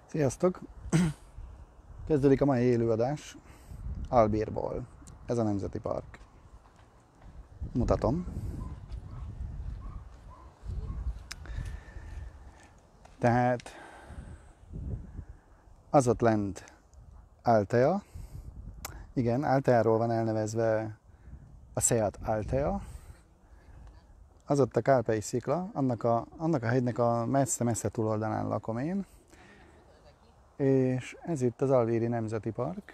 Sziasztok! Kezdődik a mai élőadás Albérból. Ez a Nemzeti Park. Mutatom. Tehát az ott lent Altea. Igen, Alteáról van elnevezve a Seat Altea. Az ott a Kálpei szikla, annak a hegynek a messze-messze túloldalán lakom én. És ez itt az Alvéri Nemzeti Park.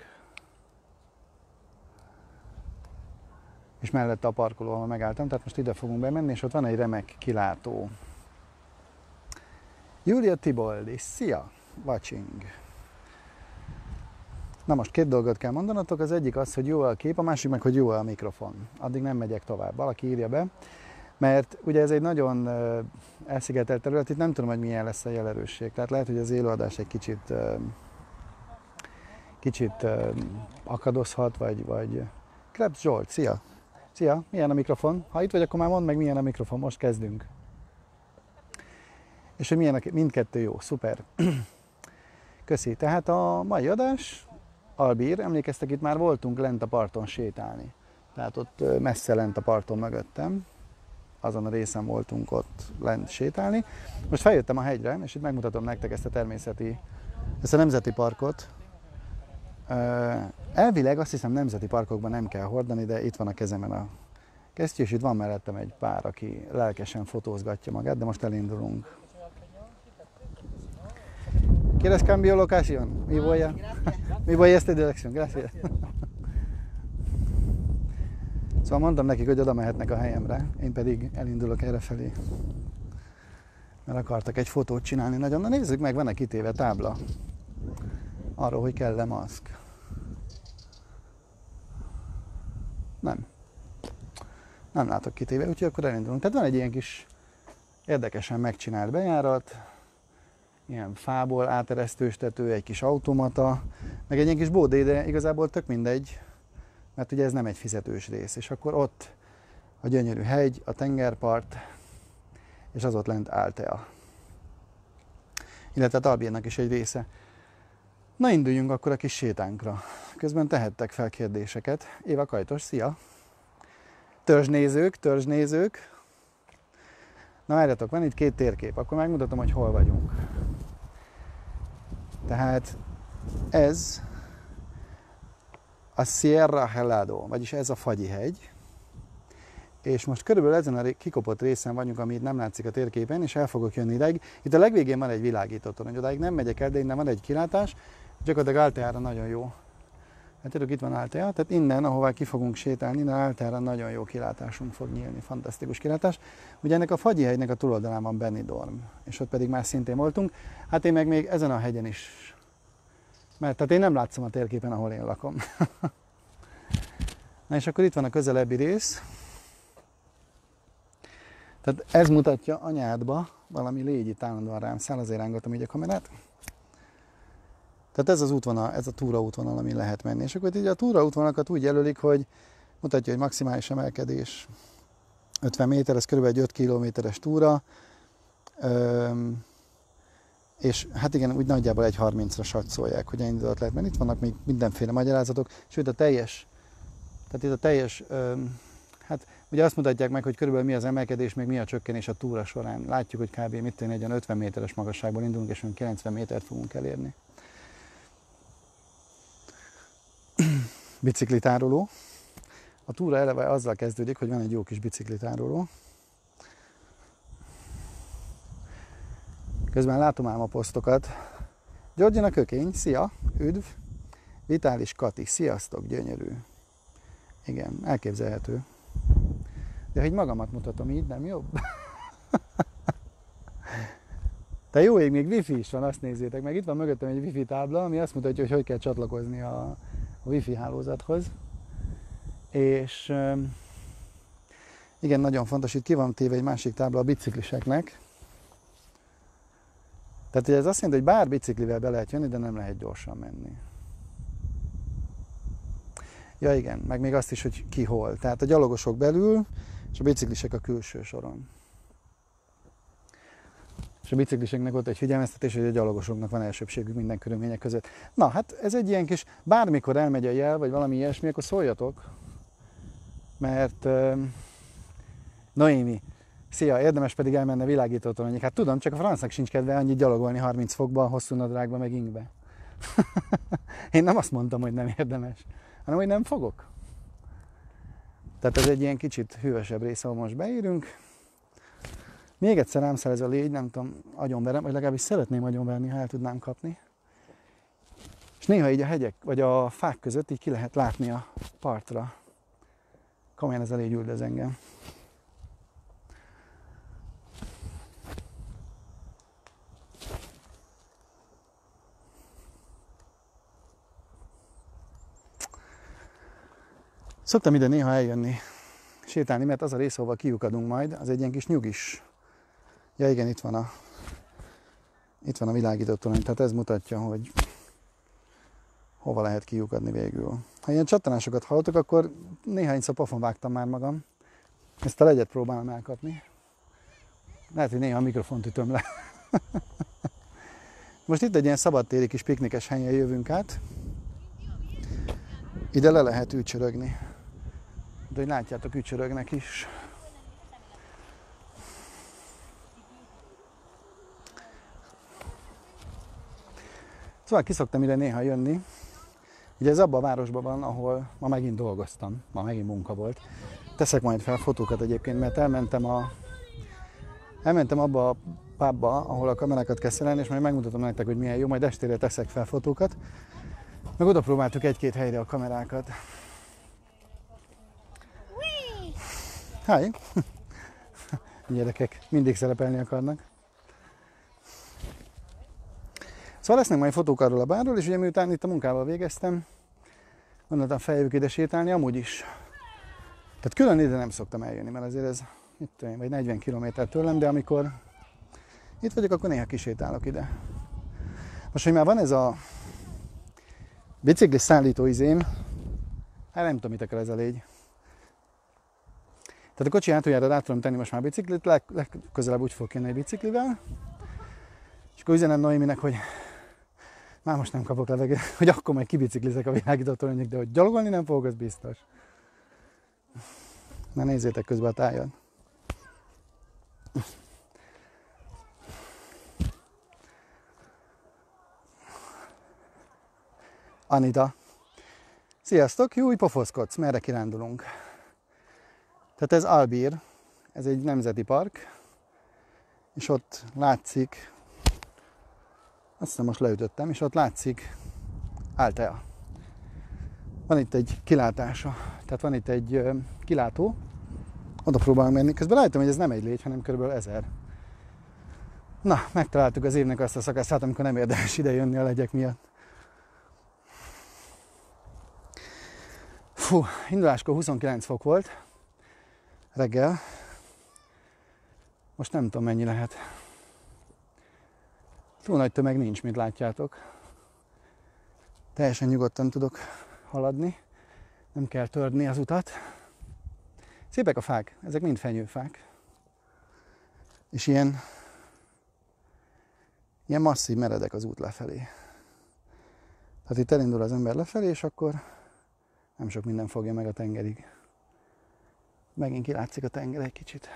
És mellette a parkoló, ahol megálltam, tehát most ide fogunk bemenni, és ott van egy remek kilátó. Júlia Tiboldi, szia! Watching! Na most két dolgot kell mondanatok, az egyik az, hogy jó a kép, a másik meg, hogy jó a mikrofon. Addig nem megyek tovább, valaki írja be. Mert ugye ez egy nagyon elszigetelt terület, itt nem tudom, hogy milyen lesz a jelerősség. Tehát lehet, hogy az élőadás egy kicsit akadozhat, vagy... Krebs Zsolt, szia! Szia, milyen a mikrofon? Ha itt vagy, akkor már mondd meg, milyen a mikrofon, most kezdünk. És hogy milyen mindkettő jó, szuper. Köszi. Tehát a mai adás, Albír, emlékeztek, itt már voltunk lent a parton sétálni. Tehát ott messze lent a parton mögöttem. Azon a részen voltunk ott lent sétálni. Most feljöttem a hegyre, és itt megmutatom nektek ezt a nemzeti parkot. Elvileg azt hiszem nemzeti parkokban nem kell hordani, de itt van a kezemen a kesztyű, és itt van mellettem egy pár, aki lelkesen fotózgatja magát, de most elindulunk. ¿Quieres cambio locación? Mi voy a esta dirección, gracias. Szóval mondtam nekik, hogy oda mehetnek a helyemre, én pedig elindulok errefelé. Mert akartak egy fotót csinálni nagyon. Na nézzük meg, van-e kitéve tábla arról, hogy kell-e maszk. Nem látok kitéve, úgyhogy akkor elindulunk. Tehát van egy ilyen kis érdekesen megcsinált bejárat, ilyen fából áteresztős tető, egy kis automata, meg egy ilyen kis bódé, de igazából tök mindegy, mert ugye ez nem egy fizetős rész. És akkor ott a gyönyörű hegy, a tengerpart, és az ott lent Altea. Illetve Albírnak is egy része. Na induljunk akkor a kis sétánkra. Közben tehettek fel kérdéseket. Éva Kajtos, szia! Törzsnézők. Na várjatok, van itt két térkép, akkor megmutatom, hogy hol vagyunk. Tehát ez a Sierra Helado, vagyis ez a Fagyi-hegy. És most körülbelül ezen a kikopott részen vagyunk, ami itt nem látszik a térképen, és el fogok jönni ideig. Itt a legvégén van egy világító torony, odáig nem megyek el, de innen van egy kilátás. Gyakorlatilag Alteára nagyon jó. Hát tudjuk, itt van Altea, tehát innen, ahová ki fogunk sétálni, innen Alteára nagyon jó kilátásunk fog nyílni, fantasztikus kilátás. Ugye ennek a Fagyi-hegynek a túloldalán van Benidorm, és ott pedig már szintén voltunk. Hát én meg még ezen a hegyen is, mert tehát én nem látszom a térképen, ahol én lakom. Na és akkor itt van a közelebbi rész. Tehát ez mutatja anyádba, valami légy itt állandóan rám száll, azért rángatom így a kamerát. Tehát ez az útvonal, ez a túraútvonal, amin lehet menni. És akkor így a túraútvonalakat úgy jelölik, hogy mutatja, hogy maximális emelkedés 50 méter, ez kb. Egy 5 kilométeres túra. És hát igen, úgy nagyjából egy 30-ra satszolják, hogy ennyi alatt lehet menni. Itt vannak még mindenféle magyarázatok, sőt a teljes, hát ugye azt mutatják meg, hogy körülbelül mi az emelkedés, meg mi a csökkenés a túra során. Látjuk, hogy kb. Egy olyan 50 méteres magasságból indulunk, és 90 métert fogunk elérni. Biciklitároló. A túra eleve azzal kezdődik, hogy van egy jó kis biciklitároló. Közben látom ám a posztokat. Georgina Kökény, szia, üdv! Vitális Kati, sziasztok, gyönyörű. Igen, elképzelhető. De hogy magamat mutatom így, nem jobb? De jó ég, még wifi is van, azt nézzétek meg. Itt van mögöttem egy wifi tábla, ami azt mutatja, hogy kell csatlakozni a wifi hálózathoz. És igen, nagyon fontos, itt ki van téve egy másik tábla a bicikliseknek. Tehát ez azt jelenti, hogy bár biciklivel be lehet jönni, de nem lehet gyorsan menni. Ja igen, meg még azt is, hogy ki hol. Tehát a gyalogosok belül, és a biciklisek a külső soron. és a bicikliseknek ott egy figyelmeztetés, hogy a gyalogosoknak van elsőbségük minden körülmények között. Na, hát ez egy ilyen kis, bármikor elmegy a jel, vagy valami ilyesmi, akkor szóljatok, mert Noémi, szia, érdemes pedig elmenne világítótoronyig. Hát tudom, csak a francnak sincs kedve annyit gyalogolni 30 fokba, hosszú nadrágba, meg ingbe. Én nem azt mondtam, hogy nem érdemes, hanem hogy nem fogok. Tehát ez egy ilyen kicsit hűvösebb része, ahol most beérünk. Még egyszer rám száll ez a légy, nem tudom, agyonverem, vagy legalábbis szeretném agyonverni, ha el tudnám kapni. És néha így a hegyek, vagy a fák között így ki lehet látni a partra. Komolyan ez a légy üldöz engem. Szoktam ide néha eljönni, sétálni, mert az a rész, ahol kiukadunk majd, az egy ilyen kis nyugis. Ja igen, itt van a világított torony, tehát ez mutatja, hogy hova lehet kiukadni végül. Ha ilyen csattanásokat hallottok, akkor néhányszor pofon vágtam már magam. Ezt a legyet próbálom elkapni. Lehet, hogy néha a mikrofont ütöm le. Most itt egy ilyen szabadtéri kis piknikes helyen jövünk át. Ide le lehet ücsörögni. De hogy látjátok, ücsörögnek is. Szóval kiszoktam ide néha jönni. Ugye ez abban a városban van, ahol ma megint dolgoztam, ma megint munka volt. Teszek majd fel fotókat egyébként, mert elmentem abba a pubba, ahol a kamerákat kell szerelni, és majd megmutatom nektek, hogy milyen jó, majd estére teszek fel fotókat. Meg oda próbáltuk egy-két helyre a kamerákat. Hi! Gyerekek mindig szerepelni akarnak. Szóval lesznek majd fotók arról a bárról, és ugye miután itt a munkával végeztem, gondoltam feljövök ide sétálni, amúgy is. Tehát külön ide nem szoktam eljönni, mert azért ez vagy 40 km tőlem, de amikor itt vagyok, akkor néha kisétálok ide. Most, hogy már van ez a biciklis szállító izém, hát nem tudom, mit akar ez a légy. Tehát a kocsi hátuljára rá tudom tenni most már biciklit, legközelebb úgy fog jönni egy biciklivel, és akkor üzenem Noéminek, hogy már most nem kapok levegőt, hogy akkor majd kibiciklizek a világított toronyig, de hogy gyalogolni nem fogok, az biztos. Na nézzétek közben a tájat. Anita. Sziasztok, jó, pofoszkodsz, merre kirándulunk? Tehát ez Albír, ez egy nemzeti park, és ott látszik, azt hiszem most leütöttem, és ott látszik Altea. Van itt egy kilátása, tehát van itt egy kilátó, oda próbálunk menni, közben látom, hogy ez nem egy légy, hanem kb. 1000. Na, megtaláltuk az évnek azt a szakaszát, amikor nem érdemes ide jönni a legyek miatt. Fú, induláskor 29 fok volt reggel. Most nem tudom, mennyi lehet. Túl nagy tömeg nincs, mint látjátok. Teljesen nyugodtan tudok haladni. Nem kell törni az utat. Szépek a fák, ezek mind fenyőfák. És ilyen masszív, meredek az út lefelé. Tehát itt elindul az ember lefelé, és akkor nem sok minden fogja meg a tengerig. Megint kilátszik a tenger egy kicsit.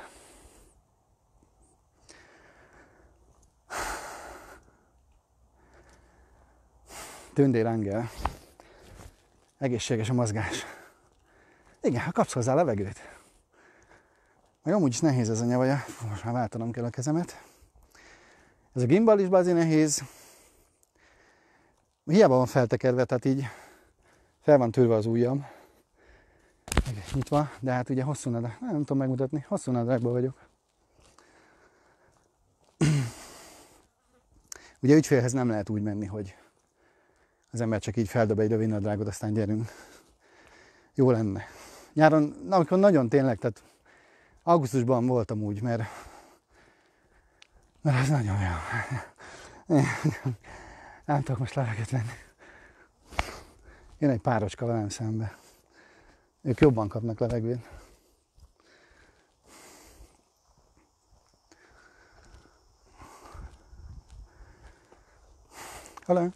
Tündér Angel. Egészséges a mozgás. Igen, ha kapsz hozzá levegőt. Meg amúgy is nehéz ez a nyavaja. Most már váltanom kell a kezemet. Ez a gimbal is bazi nehéz. Hiába van feltekerve, tehát így fel van törve az ujjam. Nyitva, de hát ugye hosszú nadrág. Nem tudom megmutatni, hosszú nadrágban vagyok. Ugye ügyfélhez nem lehet úgy menni, hogy az ember csak így feldob egy rövid nadrágot, aztán gyerünk. Jó lenne. Nyáron, amikor nagyon tényleg, tehát augusztusban voltam úgy, mert ez nagyon jó. Nem tudok most levegőt venni. Jön egy párocska velem szembe. Ők jobban kapnak levegőt. Hello.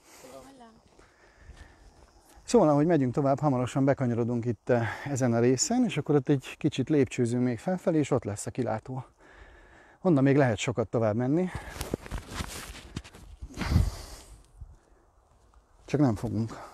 Szóval, ahogy megyünk tovább, hamarosan bekanyarodunk itt ezen a részen, és akkor ott egy kicsit lépcsőzünk még felfelé, és ott lesz a kilátó. Onnan még lehet sokat tovább menni. Csak nem fogunk.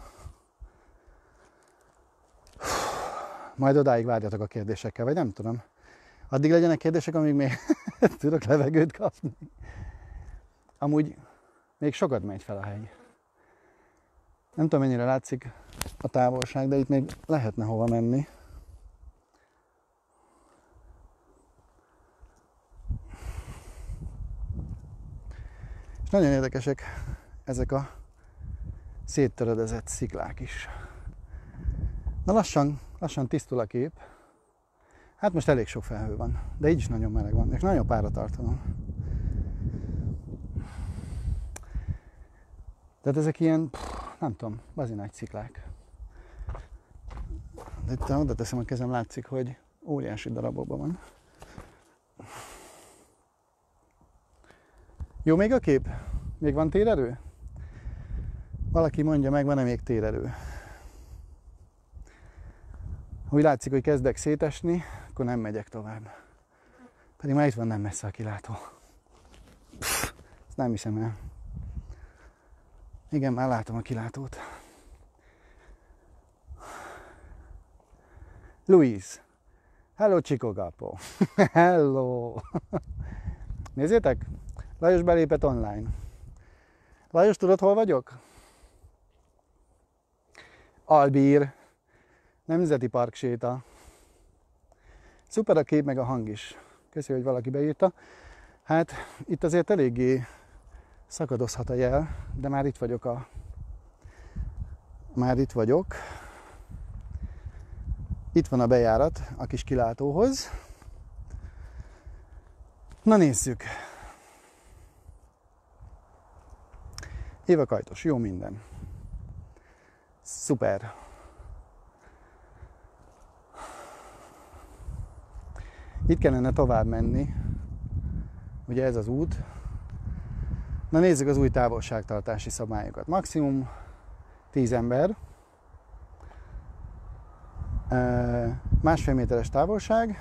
Majd odáig várjatok a kérdésekkel, vagy nem tudom. Addig legyenek kérdések, amíg még tudok levegőt kapni. Amúgy még sokat megy fel a hegy. Nem tudom, mennyire látszik a távolság, de itt még lehetne hova menni. És nagyon érdekesek ezek a széttöredezett sziklák is. Na lassan tisztul a kép. Hát most elég sok felhő van, de így is nagyon meleg van, és nagyon páratartalom. Tehát ezek ilyen, nem tudom, bazi nagy sziklák. De itt oda teszem a kezem, látszik, hogy óriási darabokban van. Jó még a kép? Még van térerő? Valaki mondja meg, van-e még térerő? Ha úgy látszik, hogy kezdek szétesni, akkor nem megyek tovább. Pedig már itt van nem messze a kilátó. Ezt nem hiszem el. Igen, már látom a kilátót. Louise. Hello, Chico Gapo. Hello. Nézzétek, Lajos belépett online. Lajos, tudod, hol vagyok? Albír. Nemzeti Park séta. Szuper a kép, meg a hang is. Köszi, hogy valaki beírta. Hát itt azért eléggé szakadozhat a jel, de már itt vagyok Itt van a bejárat a kis kilátóhoz. Na nézzük. Éva Kajtos, jó minden. Szuper. Itt kellene tovább menni. Ugye ez az út. Na nézzük az új távolságtartási szabályokat. Maximum 10 ember. 1,5 méteres távolság.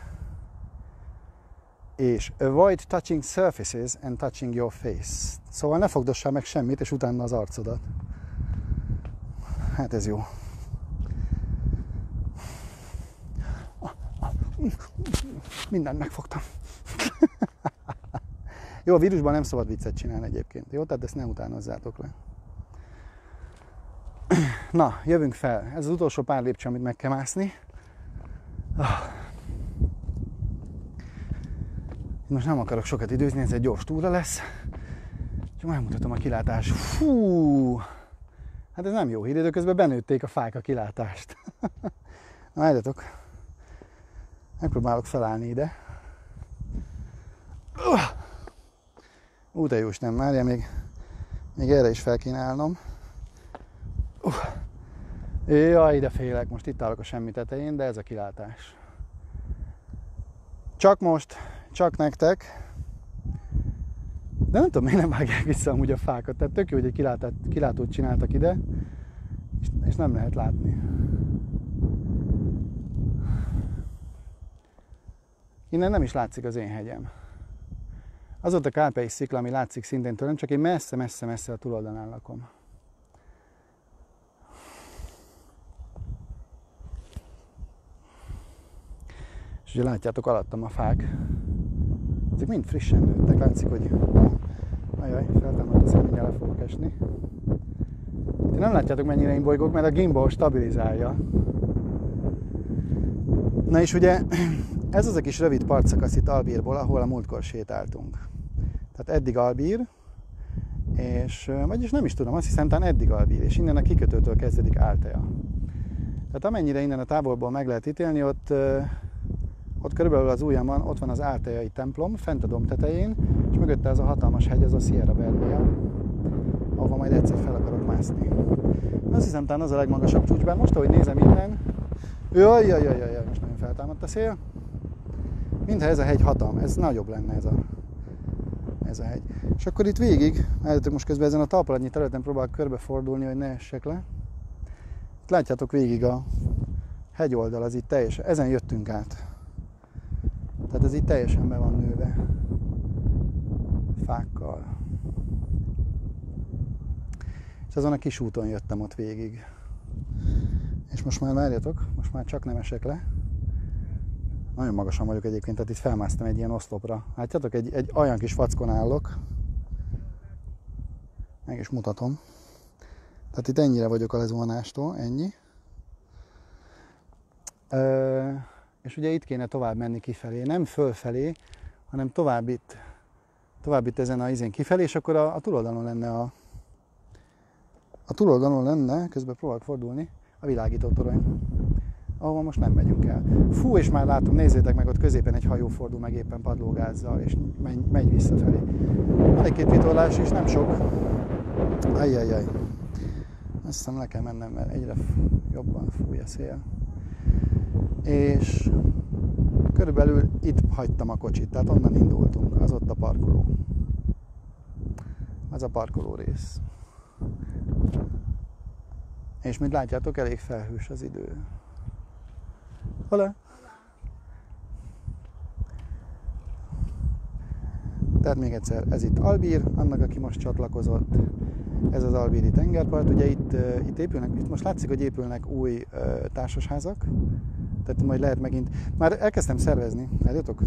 És avoid touching surfaces and touching your face. Szóval ne fogdossál meg semmit, és utána az arcodat. Hát ez jó. Mindent megfogtam. Jó, a vírusban nem szabad viccet csinálni egyébként. Jó, tehát ezt ne utánozzátok le. Na, jövünk fel. Ez az utolsó pár lépcső, amit meg kell mászni. Most nem akarok sokat időzni, ez egy gyors túra lesz. Csak megmutatom a kilátást. Fú! Hát ez nem jó hír, időközben benőtték a fák a kilátást. Na, álljatok. Megpróbálok felállni ide. De jós, nem, Mária, még erre is fel kéne állnom. Jaj, de félek, most itt állok a semmi tetején, de ez a kilátás. Csak most, csak nektek. De nem tudom, miért nem vágják vissza amúgy a fákat. Tehát tök jó, hogy egy kilátót csináltak ide, és nem lehet látni. Innen nem is látszik az én hegyem. Az ott a Kárpei szikla, ami látszik szintén tőlem, csak én messze a túloldalán lakom. És ugye látjátok alattam a fák. Ezek mind frissen nőttek, látszik, hogy... Ajaj, feltámadt a szél, mindjárt le fogok esni. Ti nem látjátok, mennyire én bolygok, mert a gimbal stabilizálja. Na és ugye ez az a kis rövid partszakasz itt Albírból, ahol a múltkor sétáltunk. Tehát eddig Albír, és vagyis nem is tudom, azt hiszem talán eddig Albír, és innen a kikötőtől kezdődik Altea. Tehát amennyire innen a távolból meg lehet ítélni, ott körülbelül az ujjamban ott van az Alteai templom, fent a domb tetején, és mögötte az a hatalmas hegy, az a Sierra Bermeja, ahova majd egyszer fel akarok mászni. Azt hiszem talán az a legmagasabb csúcs, bár most, ahogy nézem innen, jaj, most nagyon feltámadt a szél. Mintha ez a hegy ez nagyobb lenne ez a hegy. És akkor itt végig, állítok most közben ezen a talpalatnyi területen próbálok körbefordulni, hogy ne essek le. Itt látjátok végig a hegyoldal, az itt teljesen, ezen jöttünk át. Tehát ez itt teljesen be van nőve fákkal. És azon a kis úton jöttem ott végig. És most már várjatok, most már csak nem esek le. Nagyon magasan vagyok egyébként, tehát itt felmásztam egy ilyen oszlopra. Látjátok, egy olyan kis fackon állok. Meg is mutatom. Tehát itt ennyire vagyok a lezuhanástól, ennyi. És ugye itt kéne tovább menni kifelé, nem fölfelé, hanem tovább itt ezen a izén kifelé, és akkor a túloldalon lenne a túloldalon lenne, közben próbálok fordulni, a világító torony, ahova most nem megyünk el. Fú, és már látom, nézzétek meg, ott középen egy hajó fordul meg éppen padlógázzal, és megy visszafelé. Van egy-két vitorlás is, nem sok. Ajjajjaj. Azt hiszem le kell mennem, mert egyre jobban fúj a szél. És körülbelül itt hagytam a kocsit, tehát onnan indultunk, az ott a parkoló. Az a parkoló rész. És mint látjátok, elég felhős az idő. Hola! Tehát még egyszer, ez itt Albír, annak, aki most csatlakozott. Ez az albíri tengerpart. Ugye itt épülnek, itt most látszik, hogy épülnek új társasházak. Tehát majd lehet megint... Már elkezdtem szervezni, látjátok?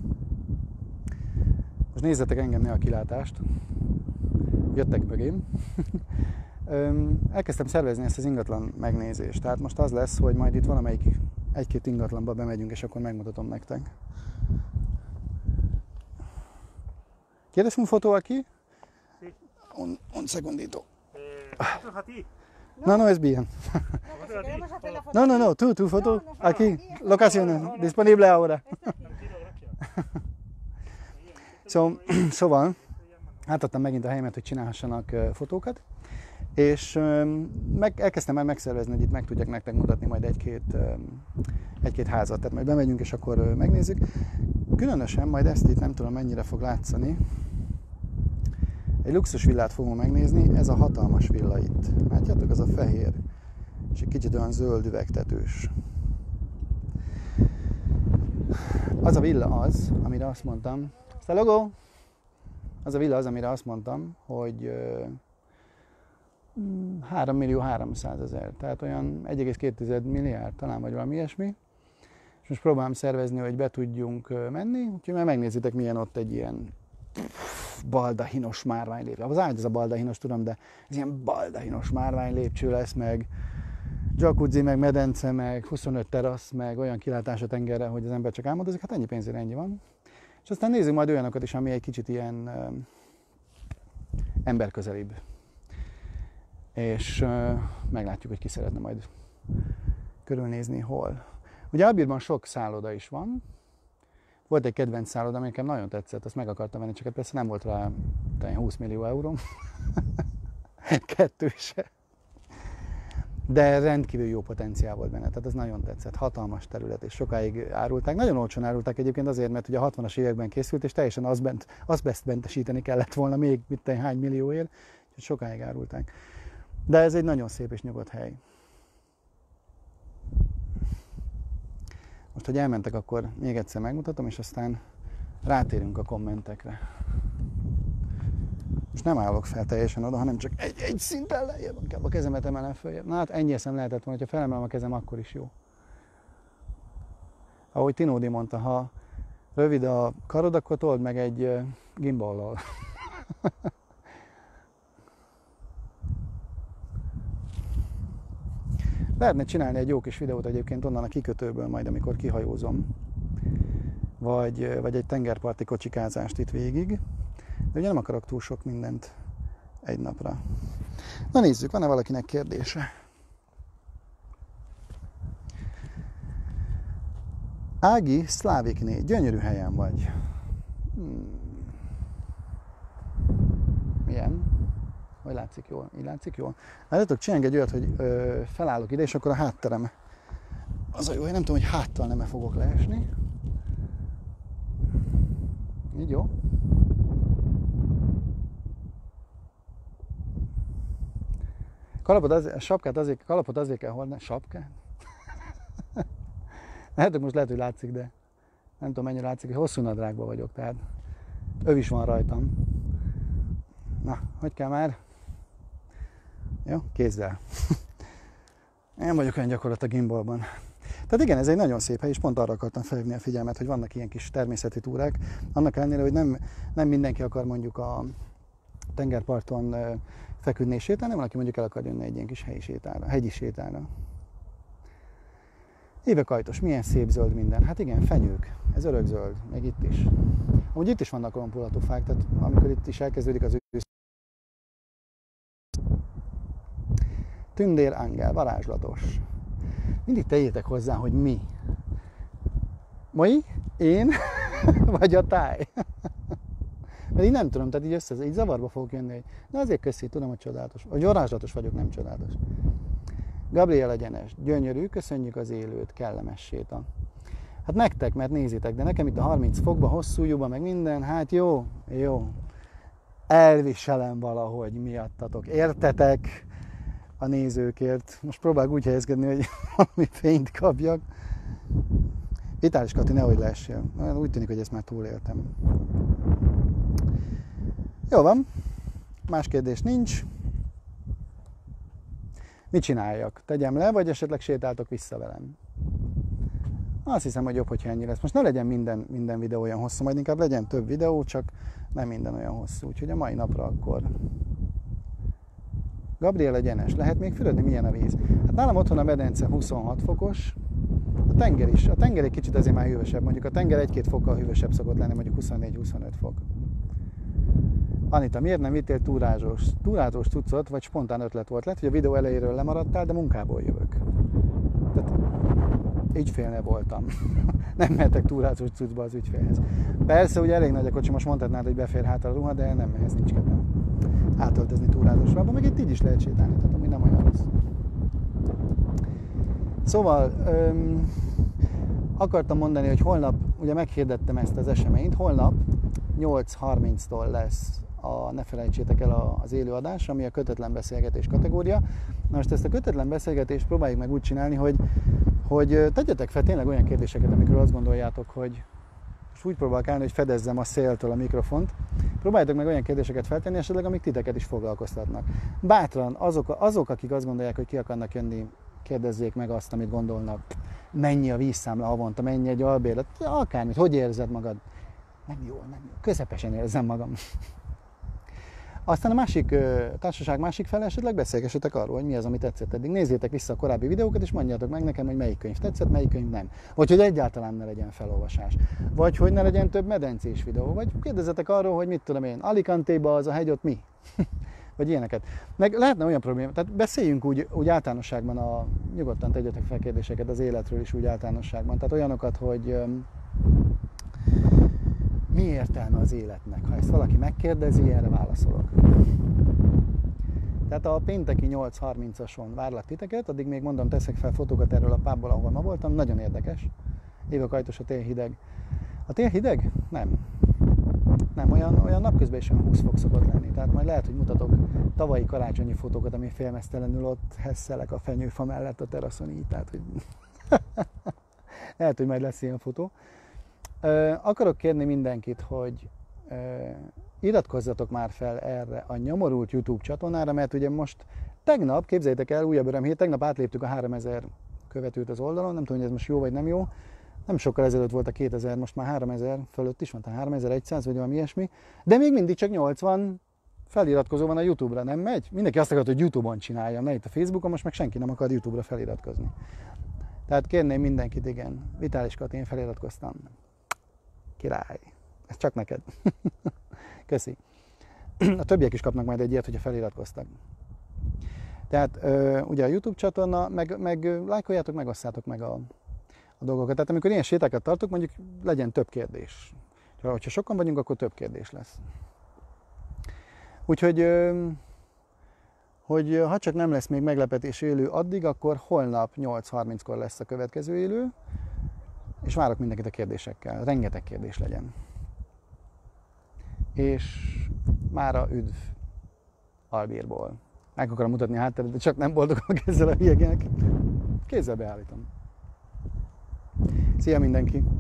Most nézzetek engem, ne a kilátást. Jöttek mögém. Elkezdtem szervezni ezt az ingatlan megnézést. Tehát most az lesz, hogy majd itt valamelyik egy-két ingatlanba bemegyünk, és akkor megmutatom nektek. ¿Quieres un foto aquí? Sí. Un segundito. ¿Fotos a ti? No, es bien. No, tú foto. Aquí, locación disponible ahora. Szóval, átadtam megint a helyemet, hogy csinálhassanak fotókat, és elkezdtem már megszervezni, hogy itt meg tudjak nektek mutatni majd egy-két házat. Tehát majd bemegyünk, és akkor megnézzük. Különösen majd ezt itt nem tudom, mennyire fog látszani. Egy luxus villát fogunk megnézni, ez a hatalmas villa itt. Látjátok, az a fehér, és egy kicsit olyan zöld üvegtetős. Az a villa az, amire azt mondtam, hasta luego! Az a villa az, amire azt mondtam, hogy 3.300.000, tehát olyan 1,2 milliárd talán, vagy valami ilyesmi. És most próbálom szervezni, hogy be tudjunk menni, úgyhogy már megnézitek, milyen ott egy ilyen baldahinos márványlépcső. Az ágy az a baldahinos, tudom, de ez ilyen baldahinos márványlépcső lesz, meg jacuzzi, meg medence, meg 25 terasz, meg olyan kilátás a tengerre, hogy az ember csak álmodozik, hát ennyi pénzére ennyi van. És aztán nézzük majd olyanokat is, ami egy kicsit ilyen emberközelibb. És meglátjuk, hogy ki szeretne majd körülnézni hol. Ugye Albírban sok szálloda is van. Volt egy kedvenc szálloda, ami nekem nagyon tetszett, azt meg akartam venni, csak persze nem volt rá 20 millió euró. Kettő se. De rendkívül jó potenciál volt benne, tehát ez nagyon tetszett. Hatalmas terület, és sokáig árulták. Nagyon olcsón árulták egyébként azért, mert ugye a 60-as években készült, és teljesen azbesztmentesíteni kellett volna még hány millióért, úgyhogy sokáig árulták. De ez egy nagyon szép és nyugodt hely. Most, hogy elmentek, akkor még egyszer megmutatom, és aztán rátérünk a kommentekre. Most nem állok fel teljesen oda, hanem csak egy szinten lejjebb, inkább a kezemet emelem följebb. Na hát ennyi eszem lehetett volna, hogyha felemelem a kezem, akkor is jó. Ahogy Tinódi mondta, ha rövid a karod, akkor told meg egy gimballal. Lehetne csinálni egy jó kis videót egyébként onnan a kikötőből majd, amikor kihajózom. Vagy egy tengerparti kocsikázást itt végig. De ugye nem akarok túl sok mindent egy napra. Na nézzük, van-e valakinek kérdése? Ági Szlávikné, gyönyörű helyen vagy. Milyen? Hogy látszik jól? Így látszik jól? Látjátok, csináljunk egy olyat, hogy felállok ide, és akkor a hátterem. Az a jó, hogy nem tudom, hogy háttal nem fogok leesni. Így jó? kalapot azért kell hordani. Sapkát? Most lehet, hogy látszik, de nem tudom mennyire látszik, hogy hosszú nadrágban vagyok, tehát öv is van rajtam. Na, hogy kell már? Jó, kézzel. Én vagyok olyan gyakorlat a gimbalban. Tehát igen, ez egy nagyon szép hely, és pont arra akartam felhívni a figyelmet, hogy vannak ilyen kis természeti túrák. Annak ellenére, hogy nem mindenki akar mondjuk a tengerparton feküdni és sétálni, valaki mondjuk el akar jönni egy ilyen kis hegyi sétára. Évekajtos, milyen szép zöld minden. Hát igen, fenyők, ez örökzöld, még itt is. Amúgy itt is vannak lombullatú fák, tehát amikor itt is elkezdődik az ősz. Tündér Angel, varázslatos. Mindig tegyétek hozzá, hogy mi. Moi? Én? Vagy a táj? Mert így nem tudom, tehát így zavarba fogok jönni, hogy na azért köszi, tudom, hogy csodálatos. Hogy varázslatos vagyok, nem csodálatos. Gabriel egyenes, gyönyörű, köszönjük az élőt, kellemes séta. Hát nektek, mert nézitek, de nekem itt a 30 fokba, hosszú lyuba, meg minden, hát jó. Elviselem valahogy miattatok, értetek a nézőkért. Most próbálok úgy helyezkedni, hogy valami fényt kapjak. Vitális Kati, nehogy leessél. Úgy tűnik, hogy ezt már túléltem. Jó van, más kérdés nincs. Mit csináljak? Tegyem le, vagy esetleg sétáltok vissza velem? Azt hiszem, hogy jobb, hogyha ennyi lesz. Most ne legyen minden videó olyan hosszú, majd inkább legyen több videó, csak nem minden olyan hosszú. Úgyhogy a mai napra akkor. Gabriel egyenes, lehet még fürödni? Milyen a víz? Hát nálam otthon a medence 26 fokos, a tenger is. A tenger egy kicsit azért már hűvösebb, mondjuk a tenger 1-2 fokkal hűvösebb szokott lenni, mondjuk 24-25 fok. Anita, miért nem vittél túrázós cuccot, vagy spontán ötlet volt? Lehet, hogy a videó elejéről lemaradtál, de munkából jövök. Tehát ügyfélnél voltam. Nem mehetek túrázós cuccba az ügyfélhez. Persze, ugye elég nagy a kocsi, most mondhatnád, hogy befér hátra a ruha, de nem, ehhez nincs kedvem átöltözni túrázósra, meg itt így is lehet sétálni, tehát ami nem olyan rossz. Szóval, akartam mondani, hogy holnap, ugye meghirdettem ezt az eseményt, holnap 8:30-tól lesz ne felejtsétek el az élőadás, ami a kötetlen beszélgetés kategória. Na most ezt a kötetlen beszélgetést próbáljuk meg úgy csinálni, hogy tegyetek fel tényleg olyan kérdéseket, amikről azt gondoljátok, hogy és úgy próbálok állni, hogy fedezzem a széltől a mikrofont. Próbáljátok meg olyan kérdéseket feltenni, esetleg amik titeket is foglalkoztatnak. Bátran azok, akik azt gondolják, hogy ki akarnak jönni, kérdezzék meg azt, amit gondolnak. Mennyi a vízszámla havonta, mennyi egy albérlet, akármit, hogy érzed magad? Nem jó. Közepesen érzem magam. Aztán a másik társaság másik fele esetleg beszélgessetek arról, hogy mi az, ami tetszett eddig. Nézzétek vissza a korábbi videókat, és mondjátok meg nekem, hogy melyik könyv tetszett, melyik könyv nem. Vagy hogy egyáltalán ne legyen felolvasás. Vagy hogy ne legyen több medencés videó. Vagy kérdezzetek arról, hogy mit tudom én, Alicante-ba az a hegy ott mi? Vagy ilyeneket. Meg lehetne olyan probléma, tehát beszéljünk úgy általánosságban, nyugodtan tegyetek fel kérdéseket az életről is úgy általánosságban. Tehát olyanokat, hogy mi értelme az életnek? Ha ezt valaki megkérdezi, erre válaszolok. Tehát a pénteki 8:30-ason várlak titeket, addig még mondom, teszek fel fotókat erről a pubból, ahol ma voltam, nagyon érdekes. Évekajtos, a tél hideg. A tél hideg? Nem, olyan napközben is olyan 20 fok szokott lenni. Tehát majd lehet, hogy mutatok tavalyi karácsonyi fotókat, ami félmeztelenül ott hesszelek a fenyőfa mellett a teraszon így. Tehát, hogy lehet, hogy majd lesz ilyen fotó. Akarok kérni mindenkit, hogy iratkozzatok már fel erre a nyomorult YouTube csatornára, mert ugye most tegnap, képzeljétek el, újabb örömhír, tegnap átléptük a 3000 követőt az oldalon, nem tudom, hogy ez most jó vagy nem jó. Nem sokkal ezelőtt volt a 2000, most már 3000 fölött is van, tehát 3100 vagy valami ilyesmi, de még mindig csak 80 feliratkozó van a YouTube-ra, nem megy? Mindenki azt akart, hogy YouTube-on csináljam, ne itt a Facebookon, most meg senki nem akar YouTube-ra feliratkozni. Tehát kérném mindenkit, igen, Vitális Kati, én feliratkoztam. Király. Ez csak neked. Köszi. A többiek is kapnak majd egy ilyet, hogyha feliratkoztak. Tehát ugye a YouTube csatorna, meg lájkoljátok, megosszátok meg a dolgokat. Tehát amikor ilyen sétákat tartok, mondjuk legyen több kérdés. Ha sokan vagyunk, akkor több kérdés lesz. Úgyhogy hogy ha csak nem lesz még meglepetés élő addig, akkor holnap 8:30-kor lesz a következő élő, és várok mindenkit a kérdésekkel. Rengeteg kérdés legyen. És mára üdv Albérból. Meg akarom mutatni a hátteret, de csak nem boldogok ezzel a híjegének. Kézzel beállítom. Szia mindenki!